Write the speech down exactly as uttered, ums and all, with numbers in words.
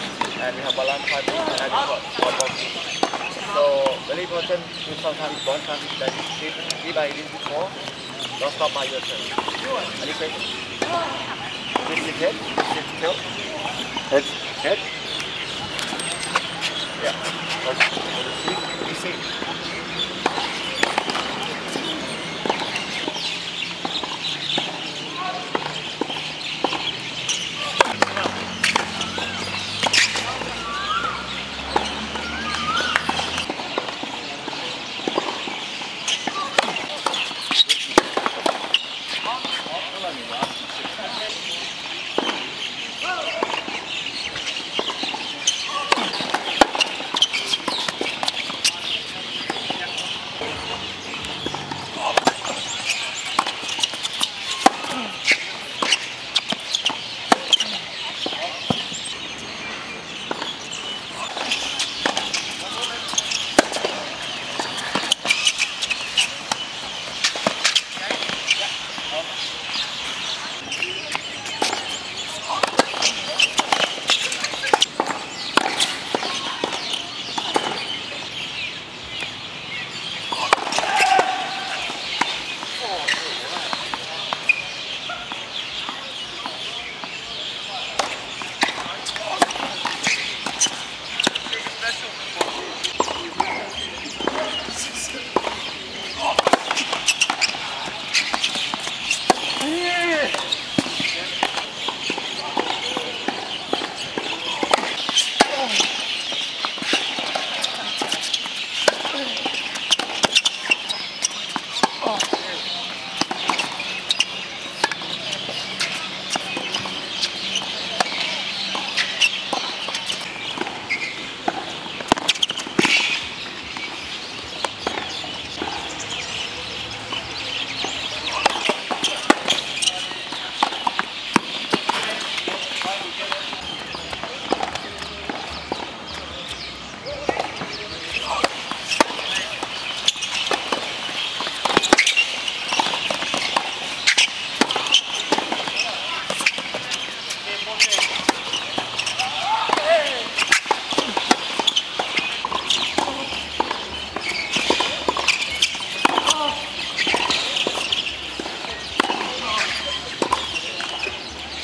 and we have balance fighting and we got sport boxing. So very important to sometimes one time that you did did I did before, don't stop by yourself. Any questions? This is head, this is tail. Head. Head. Yeah. Okay. You see, you see.